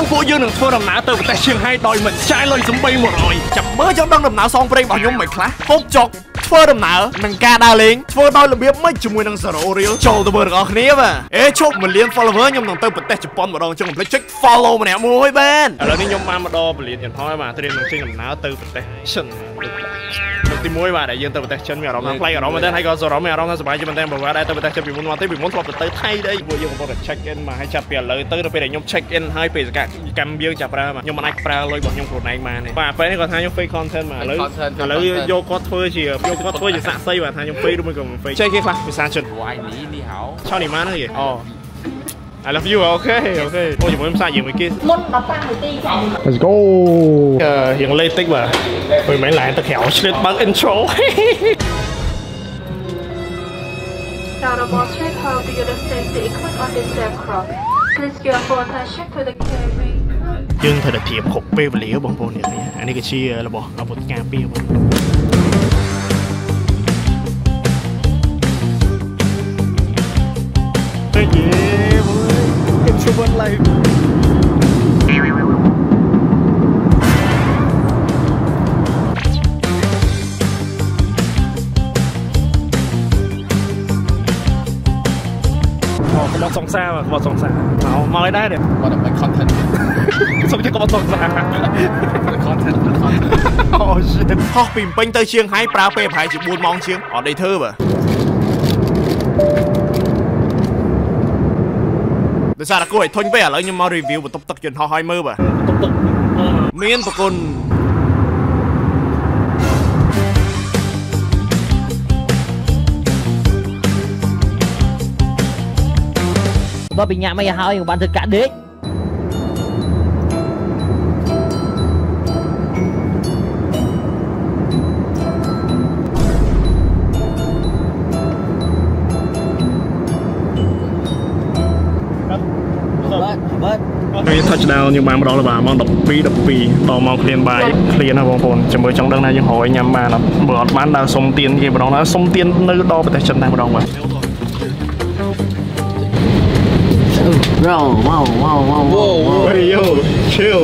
នឹងពួកយើងនឹងធ្វើដំណើរទៅប្រទេសឈៀងហៃដោយមិនចាយលុយសំបី100ចាំមើលចង់ដឹងដំណើរសងព្រេងរបស់ខ្ញុំមិនខ្លះពុកចុកធ្វើដំណើរនឹងការដើរលេងធ្វើដោយរបៀបមិនជាមួយនឹង Zero Real ចូលទៅមើលទាំងអស់គ្នាបាទឈប់1លាន follower ខ្ញុំនឹងទៅប្រទេសជប៉ុនម្ដងចុងកុំភ្លេចចុច follow ម្នាក់មួយបានឥឡូវនេះខ្ញុំបានមកដល់ពលានយ៉ាងហើយបាទត្រៀមនឹងចេញដំណើរទៅប្រទេសចិនទី1បាទដែលយើងទៅប្រទេសចិនមានអារម្មណ៍ប្លែកអារម្មណ៍មែនទេហើយក៏សរមានអារម្មណ៍ថាសប្បាយជាមែនទេបើថាដែរទៅប្រទេសចិនពីមុនមកទេពីមុនធ្លាប់ទៅថៃដែរពួកយើងកំពុងតែ check in មកហើយចាប់ពីឥឡូវទៅដល់ពេលដែលខ្ញុំ check in ហើយពេលសកម្មយើងចាប់ប្រើមកខ្ញុំមិនអាចប្រើលុយរបស់ខ្ញុំខ្លួនឯងបានទេបាទពេលនេះគាត់ថាខ្ញុំ fake content មកឥឡូវយកគាត់ធ្វើជាសាក់សីបាទថាខ្ញុំ fake ឬមួយក៏មិន fake ចេះគេខ្លះភាសាចិនវ៉ៃនេះហៅឆោនេះមកហ្នឹងគេអូ I love you អូខេអូជាមួយខ្ញុំសាច់យើងមួយគេមុន15នាទីចា Let's go រៀងលេតិចបាទពេលមិនឡើងទៅក្រៅឆ្លៀតបើក intro Now the most help you to safety equipment on this aircraft. Please give full attention to the cabin. យើងត្រូវតែធៀបគ្រប់ពេលវេលាបងប្អូននេះអានេះគឺជារបស់អាវុធការពារបងThank you. It's your one life. មកសង្សារមកសង្សារមកឲ្យដែរមកដើម្បី content សុំជិះមកសង្សារ content អូ shit ហោះពីពេញទៅឈៀងហៃប្រើពេលប្រហែលជា4ម៉ោងជាងអត់ដេកធ្វើបើដោយសារតែគួរឲ្យធុញពេកឥឡូវខ្ញុំមក review បន្ទប់ទឹកយន្តហោះឲ្យមើលបាទបន្ទប់ទឹកមានប្រគុណបើពីញ៉ាំអីហើយក៏បានធ្វើកាក់ដេកពេល touchdown យើងបានមកដល់ម៉ោង12ដល់ម៉ោងឃ្លានបាយឃ្លានណាបងប្អូនចាំមើលចង់ដឹងថាយើងហៅឲ្យញ៉ាំបានអត់បើអត់បានដើរសុំទៀនគេម្ដងណាសុំទៀននៅដល់ប្រទេសចិនតែម្ដងបាទHey yo, chill.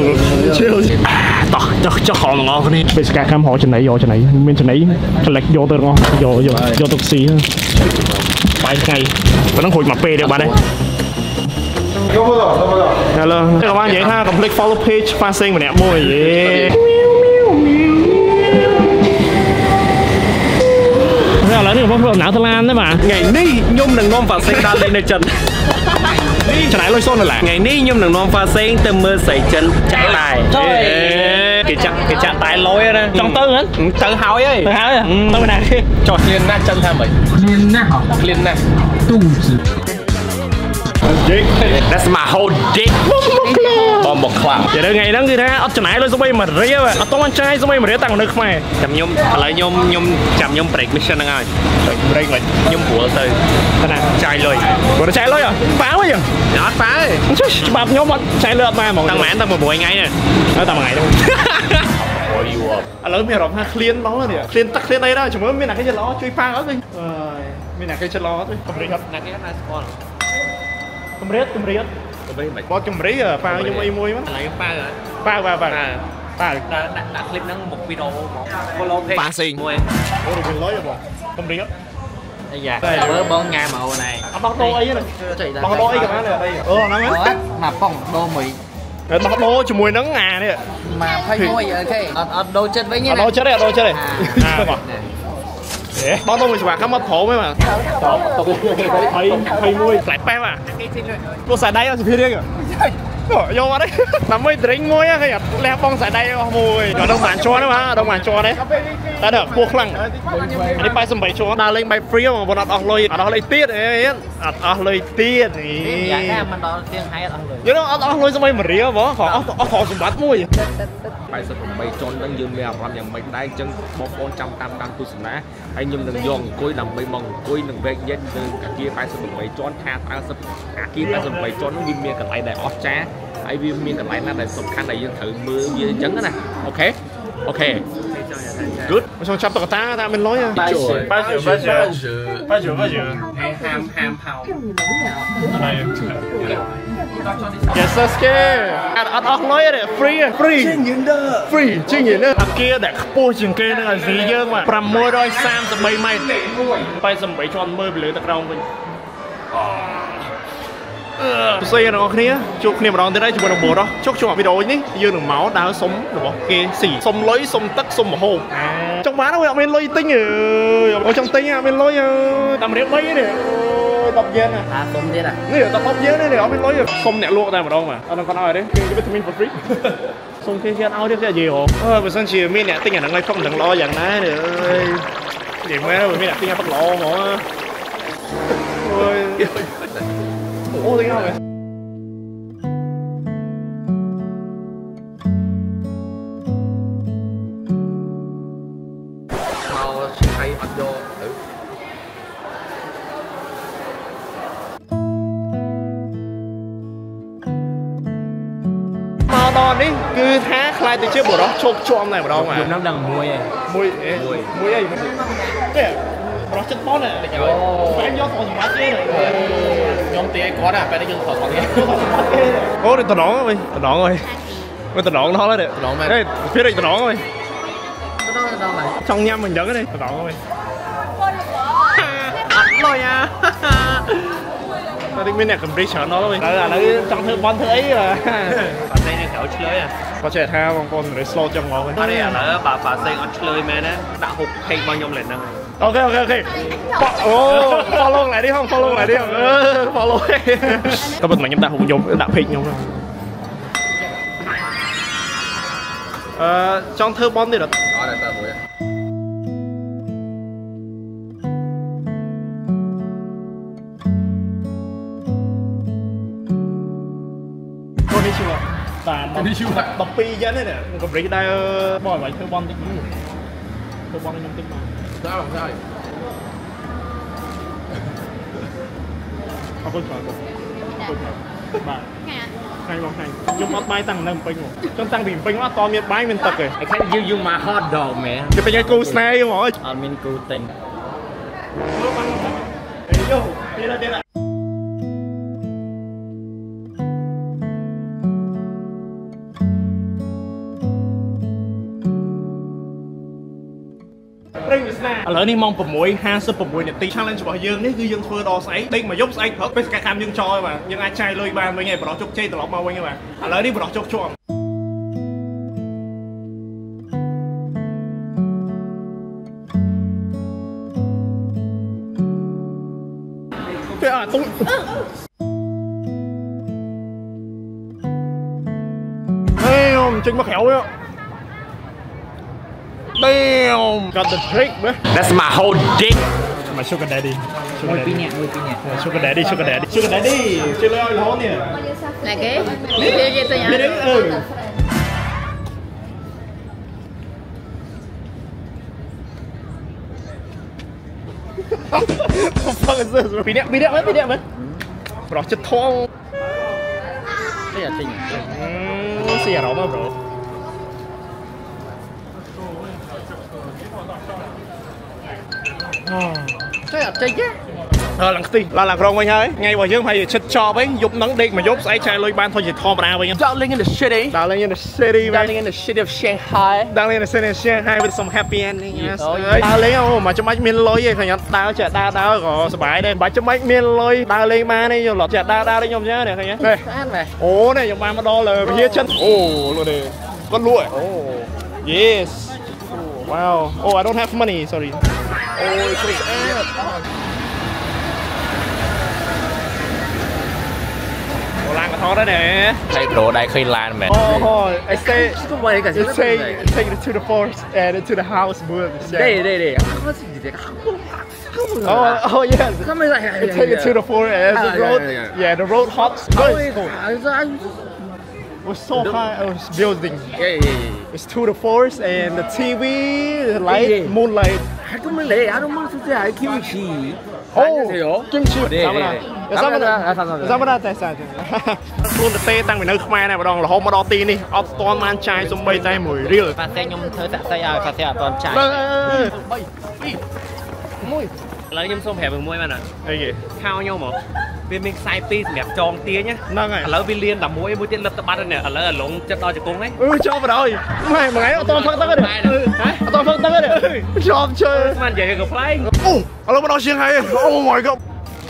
ចុះខំទាំងអស់គ្នាបេសកកម្មហៅចំណៃយកចំណៃមានចំណៃ collect យកទៅទាំងអស់យកទៅស៊ីបាយថ្ងៃប៉ុណ្ណឹងរួចមកពេលទេបាទទេHello តែបាននិយាយថា complete follow page Fasing ម្នាក់មួយយេឥឡូវនេះបងប្អូនដំណើរទៅឡានទេបាទថ្ងៃនេះខ្ញុំនឹងនាំ Fasing ដើរលេងនៅចិននេះឆ្នៃលុយសូនឡើយថ្ងៃនេះខ្ញុំនឹងនាំ Fasing ទៅមើលស្រីចិនចាក់តែគេចាក់តែលុយណាចង់ទៅហ្នឹងទៅហើយទៅណាគេចុះឃ្លានណាស់ចិនថាម៉េចឃ្លានណាស់ទូ Dick That's my whole dick បងមកខ្លាំងនិយាយថ្ងៃហ្នឹងគឺថាអត់ចំណាយលុយស្បី1រៀលអត់ต้องចាយស្បី1រៀលតាំងនៅខ្មែរចាំខ្ញុំឥឡូវខ្ញុំ break mission ហ្នឹងហើយ break មិនខ្ញុំព្រួលទៅណាចាយលុយគាត់ចាយលុយប៉ាវិញអត់ប៉ាទេច្បាប់ខ្ញុំអត់ចាយលុយអត់បានហ្មងតាំងម៉ែនតាំង6ថ្ងៃនេះតាំងថ្ងៃហ្នឹងឥឡូវមានអារម្មណ៍ថាឃ្លានដល់នេះឃ្លានទឹកឃ្លានអីដែរជាមួយមានអ្នកគេចិត្តល្អជួយប៉ាអត់វិញមានអ្នកគេចិត្តល្អអត់វិញកម្រិតអត់អ្នកគេណាស្គាល់កម្រិតមិនបោះកម្រិតប៉ាខ្ញុំអីមួយមកឥឡូវប៉ាដាក់คลิปហ្នឹងមកវីដេអូមក follow page ប៉ាសេងមួយអូរវិញលុយបងកម្រិតអាយ៉ាមើលបងញ៉ាំមកណែអត់បោះដូរអីទេបោះដូរអីក៏បានដែរអីហ្នឹងមកប៉ងដូរមួយបោះដូរជាមួយហ្នឹងអានេះមក21អូខេអត់ដូរចិត្តវិញទេអត់ដូរចិត្តទេបងបងទៅមួយស្វាកម្មមកព្រមទេបាទ21ខ្លែប៉ែបាទគេជិះលុយព្រោះសាដៃអត់សុភីរៀងយកមកទេដើម្បី drink មួយគេអត់លះបងសាដៃអស់មួយដល់ដល់បានជាន់ទេបាទដល់បានជាន់ទេតែដល់ពោះខ្លាំងនេះ88ជាន់ដើរលេងបែប free បងប្អូនអត់អស់លុយអត់អស់លុយទៀតអត់អស់លុយទៀតនេះយ៉ាងណាមិនដល់ទៀងហែអត់អស់លុយយល់អត់អស់លុយស្មី1រៀលបងអស់ខសម្បត្តិមួយ88ជាន់ហ្នឹងយើងមានអារម្មណ៍យ៉ាងម៉េចដែរអញ្ចឹងបងប្អូនចាំតាមទស្សនាហើយខ្ញុំនឹងយកអង្គុយដើម្បីមកអង្គុយនឹងវែកយេតនៅអាគារ88ជាន់ថាអាគារ88ជាន់ហ្នឹងវាមានកន្លែងដែលអស្ចារ្យហើយវាមានកន្លែងណាដែលសំខាន់ដែលយើងត្រូវមើលវាអញ្ចឹងណាអូខេ good មកចង់ចាប់តុក្កតាថាមានលុយ89 ham hào Yes Sasuke អត់អស់លុយទេ free ជាងយីនេះអាគារដែលខ្ពស់ជាងគេនឹងអាស៊ីយើងបាទ633ម៉ែត្រ88ជាន់មើលពីលើទឹកក្រោមវិញពិសេសអ្នកនរគ្នាជួបគ្នាម្ដងទៀតហើយជាមួយនឹងបរោះជោគជុំវីដេអូនេះយើងនឹងមកដើរសុំរបស់គេស៊ីសុំលុយសុំទឹកសុំម្ហូបចង់បានអើយអត់មានលុយទិញអើយអត់ចង់ទិញអត់មានលុយអើយតាមរៀប3ទេ10 yen អាសុំទៀតអានេះ10 yen នេះអត់មានលុយសុំអ្នកលក់តែម្ដងបាទអត់គាត់ឲ្យទេគេវីតាមីន for free សុំគេគេអត់ឲ្យទេយីហ៎បើសិនជាមានអ្នកទិញអាហ្នឹងឲ្យផឹកមិនដឹងល្អយ៉ាងណាទេអើយនិយាយមែនមានអ្នកទិញឲ្យផឹកល្អហ្មងអូយអូទិញឲ្យដល់នេះគឺថាខ្លាយទៅជាបរោះជោគជាំតែម្ដងបាទខ្ញុំដឹងមួយអីទេបរោះចិត្តប៉ុនតែយកថតសម្បត្តិទេខ្ញុំទីឲ្យគាត់តែពេលយើងថតគាត់ទេអូនេះតំណងវិញតំណងហើយមិនតំណងដល់ទេតំណងមែនទេភីរិចតំណងហើយចង់ញ៉ាំមិនដឹងទេតំណងហើយអត់លុយអាតែមានអ្នកកំរិះច្រើនដល់ហើយឥឡូវចង់ធ្វើបន់ធ្វើអីបាទបាសេងនឹងក្រោយឆ្លើយគាត់ចេះថាបងប្អូនរេ slow ចឹងហ្មងអត់ទេឥឡូវបាសេងអត់ឆ្លើយមែនណាដាក់ហុក page របស់ខ្ញុំលេងហ្នឹងអូខេអូ follow lại đi không follow lại đi không follow តែប៉ុន្តែខ្ញុំដាក់ហុកខ្ញុំដាក់ page ខ្ញុំចង់ធ្វើបន់ទៀតអត់តែមួយនេះជួប12យ៉ាងនេះកំរិះដែរបងឲ្យធ្វើបន់តិចធ្វើបន់ខ្ញុំតិចមកទៅអរគុណបាទបាទថ្ងៃមកថ្ងៃខ្ញុំអត់បាយតាំងនៅពេញមកខ្ញុំតាំងពីពេញមកអត់តមានបាយមានទឹកទេ I can give you my hot dog man គេពេញឲ្យគូស្នេហ៍ហ្មងអត់មានគូទិញយោទៀត ឥឡូវនេះម៉ោង 6:56 នាទី challenge របស់យើងនេះគឺយើងធ្វើដល់ស្អែកដេកមកយប់ស្អែកព្រឹកបេសកកម្មយើងចោលហើយបាទយើងអាចចាយលុយបានវិញហើយបរោះជោគជ័យត្រឡប់មកវិញហើយបាទឥឡូវនេះបរោះជោគជាំពេលអត់ទុំហេខ្ញុំចេញមកក្រៅហ្នឹងDamn, got the trick, man. That's my whole dick. My sugar daddy. Sugar daddy. Sugar daddy. Sugar daddy. Chơi lôi lố nè. Là cái. Đi tôi nhá. Đi Bị đẹp mấy. Bro chết thong. Cái gì tình? Xì à đó mà bro. Chơi à chơi chứ lần tí là rong vậy hơi ngay vào dương hay chích cho với dục nắng đêm mà giúp ấy trai lôi ban thôi chỉ thò ra với nhau Darling in the city Darling in the city Darling in the city of Shanghai Darling in the city of Shanghai with some happy ending yes Darling không mà cho mấy miền lôi vậy phải nhắn đau chả đau có sờ bài đây bà cho mấy miền lôi Darling mà này lọt chả đau đấy nhom nhá này thấy nhá đây ố này nhom mà đo là phía chân luôn đây con lụa yes wow oh I don't have money sorry ôi trời ơi Lan cái thó đó nè thầy đồ đây khi Lan mẹ oh I say take it to the forest and to the house bữa đây oh yes take it to the forest and the road yeah the road hot was so high building it's to the forest and the TV the light moonlight cái mới lệ ăn không sao ai kim chi kim chi Zamada tại sao luôn tê tăng mình nơi Khmer này mà đòn là hôm mà đo ti đi ọt toàn man trai xong bay tay mùi riêng và xe nhung thơ tạ tay ai và xe toàn trai ឡើយខ្ញុំសូមប្រាប់មួយមែនអត់អីគេខោខ្ញុំមកវាមានខ្សែពីរសម្រាប់ចងទាញហ្នឹងហើយឥឡូវវាលៀនតែមួយទៀតលឹបទៅបាត់ហើយឥឡូវអាឡុងចិត្តដល់ជង្គង់ហ្នឹងចូលបណ្ដោយម៉ែមួយថ្ងៃអត់តផឹកទឹកទេអត់តផឹកទឹកទេជាប់ជើស្មាននិយាយក៏ប្លែកអូឥឡូវមកដល់ឈៀងហៃអូ my god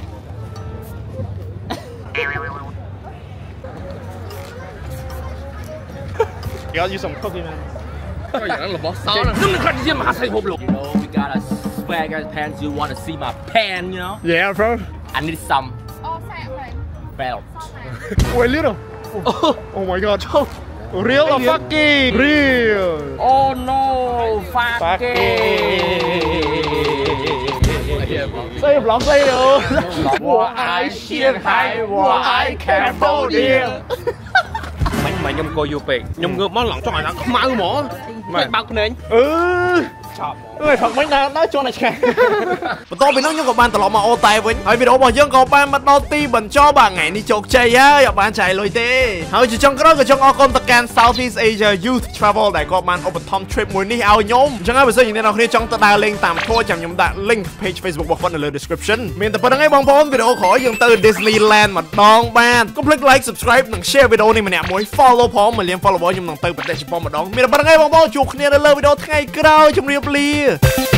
You gotta use some cookie, man. Oh, yeah, that's the boss. You know, we got a swagger pants. You want to see my pan, you know? Yeah, bro. I need some belt. Wait, little. Oh my god. Real or fucking? Real. Oh no, fucking. Say vlog say được. 我爱上海，我爱 Cambodia. មិនខ្ញុំកោយូពេកខ្ញុំងើបមកឡងចង់ឲ្យខ្មៅហ្មងមិនបើកភ្នែកឆប់អើយផឹកមិនដល់ជន់តែឆ្កែបន្ទាប់ពីនោះខ្ញុំក៏បានត្រឡប់មកអូតែវិញហើយវីដេអូរបស់យើងក៏បានមកដល់ទីបញ្ចប់បាទថ្ងៃនេះជោគជ័យហើយអត់បានចាយលុយទេហើយជាចុងក្រោយក៏ចង់អរគុណទៅកាន់ Southeast Asia Youth Travel ដែលគាត់បានឧបត្ថម្ភ trip មួយនេះឲ្យខ្ញុំអញ្ចឹងហើយបើសិនជាអ្នកនរគ្នាចង់ទៅដើរលេងតាមធัวចាំខ្ញុំដាក់ link page Facebook របស់គាត់នៅលើ description មានតែប៉ុណ្្នឹងឯងបងប្អូនវីដេអូក្រោយយើងទៅ Disneyland ម្ដងបានកុំភ្លេច like subscribe និង share វីដេអូនេះម្នាក់មួយ follow ផង1លាន follower ខ្ញុំនឹងទៅប្រទេសជប៉ុនម្ដងមានតែប៉ុណ្្នឹងឯងបងប្អូនជួបគ្នានៅលើវីដេអូថ្ងៃក្រោយជម្រាបលា